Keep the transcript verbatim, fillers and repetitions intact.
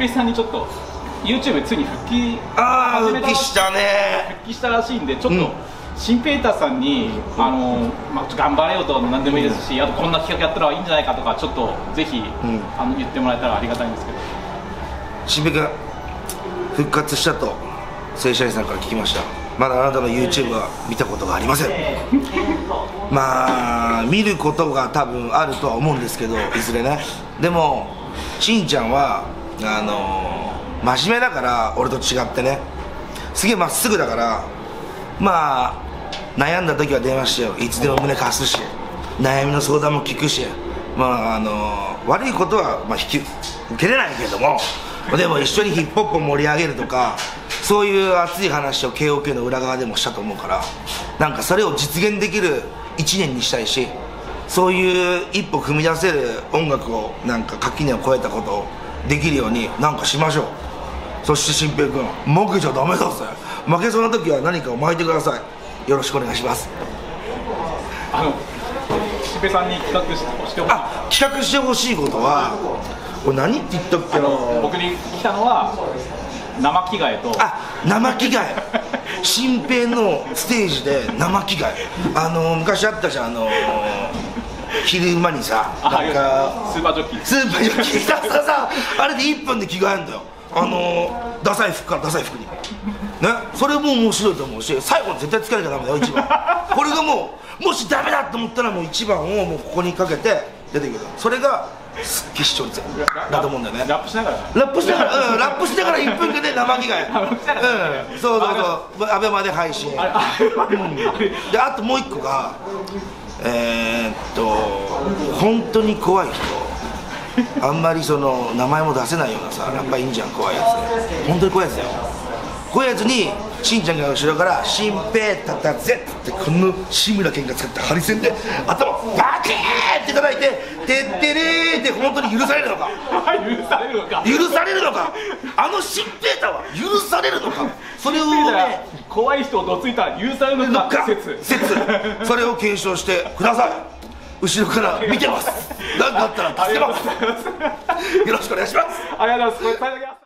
平さんにちょっと YouTube ついに復帰ああ復帰したね復帰したらしいんで、ちょっと新平太さんにあの、まあ、頑張れよと何でもいいですし、あとこんな企画やったらいいんじゃないかとか、ちょっとぜひ、あの言ってもらえたらありがたいんですけど。 新平君復活したと正社員さんから聞きました。まだあなたの YouTube は見たことがありません。まあ見ることが多分あるとは思うんですけど、いずれね。でもしんちゃんはあのー、真面目だから、俺と違ってね、すげえまっすぐだから、まあ悩んだ時は電話してよ、いつでも胸貸すし、悩みの相談も聞くし、まああのー、悪いことは、まあ、引き受けれないけども、でも一緒にヒップホップを盛り上げるとか、そういう熱い話を ケーオーケー の裏側でもしたと思うから、なんかそれを実現できるいちねんにしたいし、そういう一歩踏み出せる音楽をなんか垣根を越えたことをできるようになんかしましょう。そして新平君、負けちゃダメだぜ。負けそうな時は何かを巻いてください。よろしくお願いします。 あの新平さんに企画してほしい、 あ、企画してほしいことは、これ何って言ったっけな。 僕に来たのは生着替えと、 あ、生着替え新平のステージで生着替え、あの昔あったじゃん、あの昼間にさ、なんかスーパージョッキースーパージョッキーさささあれでいっぷんで着替えるんだよ、あのダサい服からダサい服にね。それも面白いと思うし、最後に絶対つけなきゃダメだよ、一番これがもう、もしダメだと思ったらもう一番をもうここにかけて出てくる。それがすっきり視聴率だと思うんだよね。 ラップしながらラップしながら、うん、ラップしながらいっぷんかで生着替え、うん、そうそうそう、アベマで配信、うん、であともう一個がえー、っと本当に怖い人、あんまりその名前も出せないようなさ、やっぱいいんじゃん、怖いやつ、本当に怖いやつだよ。怖いやつにしんちゃんが後ろから「新平太だぜ」ってこの志村けんが使ったハリセンで頭バキーンって叩いて「てってれー」って本当に許されるのか許されるのか許されるのか、あの新平太は許されるのか、それをね、 怖い人をどついたら許されるのか説説それを検証してください。後ろから見てます。何かあったら助けます。よろしくお願いします。 ありがとうございます。